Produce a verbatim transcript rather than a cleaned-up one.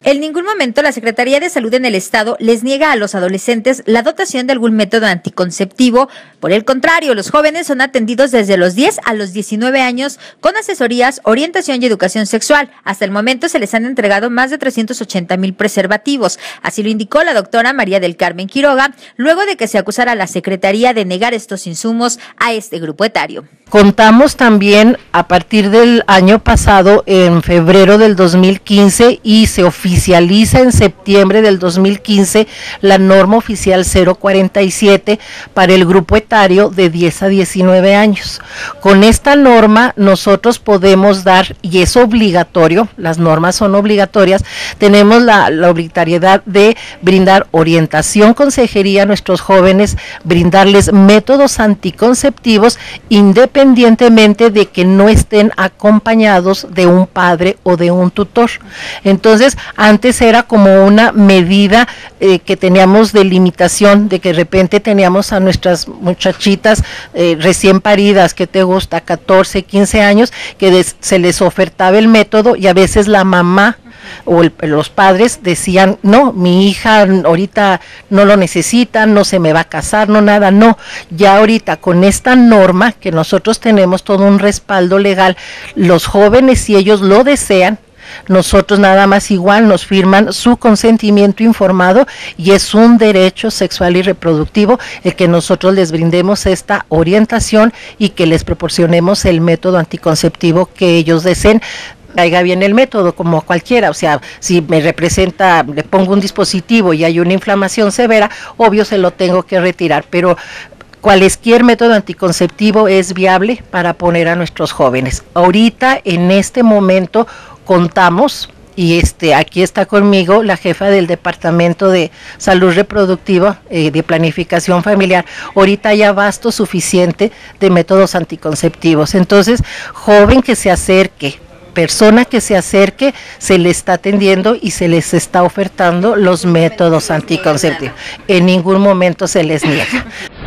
En ningún momento la Secretaría de Salud en el Estado les niega a los adolescentes la dotación de algún método anticonceptivo. Por el contrario, los jóvenes son atendidos desde los diez a los diecinueve años con asesorías, orientación y educación sexual. Hasta el momento se les han entregado más de trescientos ochenta mil preservativos. Así lo indicó la doctora María del Carmen Quiroga, luego de que se acusara a la Secretaría de negar estos insumos a este grupo etario. Contamos también a partir del año pasado, en febrero del dos mil quince, y se oficializa en septiembre del dos mil quince la norma oficial cero cuarenta y siete para el grupo etario de diez a diecinueve años. Con esta norma nosotros podemos dar, y es obligatorio, las normas son obligatorias, tenemos la, la obligatoriedad de brindar orientación, consejería a nuestros jóvenes, brindarles métodos anticonceptivos independientemente independientemente de que no estén acompañados de un padre o de un tutor. Entonces, antes era como una medida eh, que teníamos de limitación, de que de repente teníamos a nuestras muchachitas eh, recién paridas, que te gusta, catorce, quince años, que des, se les ofertaba el método y a veces la mamá o el, los padres decían, no, mi hija ahorita no lo necesita, no se me va a casar, no nada, no, ya ahorita con esta norma que nosotros tenemos todo un respaldo legal, los jóvenes, si ellos lo desean, nosotros nada más igual nos firman su consentimiento informado y es un derecho sexual y reproductivo el que nosotros les brindemos esta orientación y que les proporcionemos el método anticonceptivo que ellos deseen. Caiga bien el método, como cualquiera, o sea, si me representa, le pongo un dispositivo y hay una inflamación severa, obvio se lo tengo que retirar, pero cualquier método anticonceptivo es viable para poner a nuestros jóvenes. Ahorita, en este momento, contamos, y este aquí está conmigo la jefa del Departamento de Salud Reproductiva, eh, de Planificación Familiar, ahorita hay abasto suficiente de métodos anticonceptivos, entonces, joven que se acerque, persona que se acerque, se le está atendiendo y se les está ofertando los métodos anticonceptivos. En ningún momento se les niega.